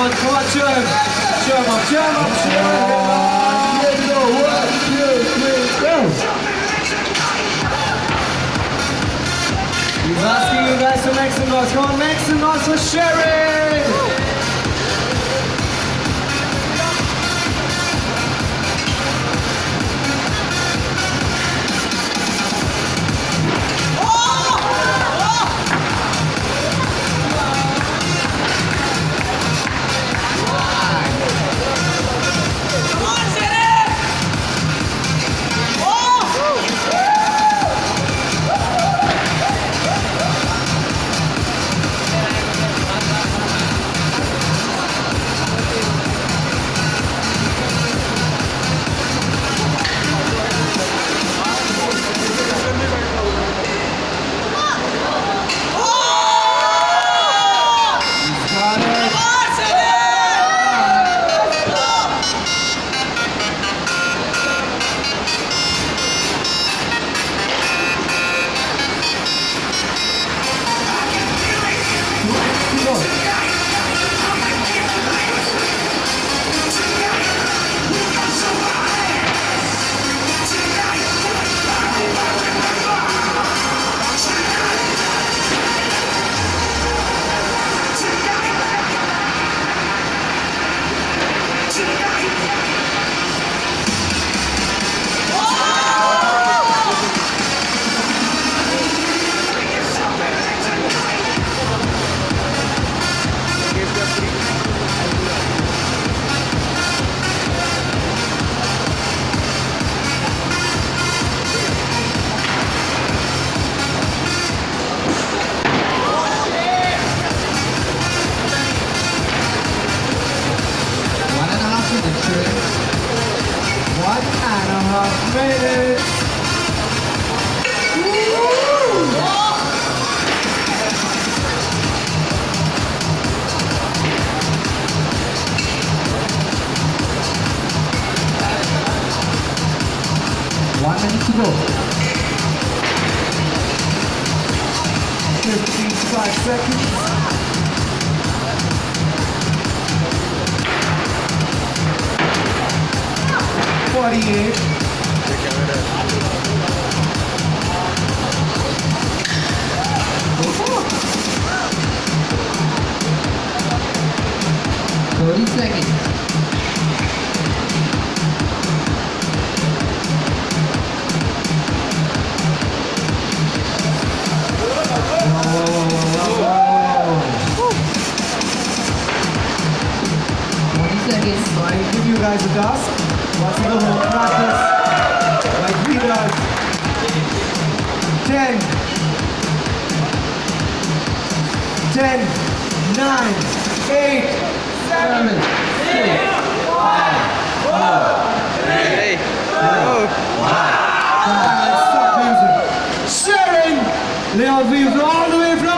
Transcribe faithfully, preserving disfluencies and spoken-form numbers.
on, come on, cheer him. Cheer him up, cheer him up, cheer him up. Let's go, one, two, three, go. He's asking you guys to make some noise. Come on, make some noise for Sherry. One and a half minutes. One minute to go. fifty-five seconds. forty-eight. thirty seconds. twenty seconds. So I give you guys a task. Once you go home, practice like he does. ten, ten, nine, eight, seven, six, five, four, three, two, one. Stop music. Sharing! Leon Views all the way from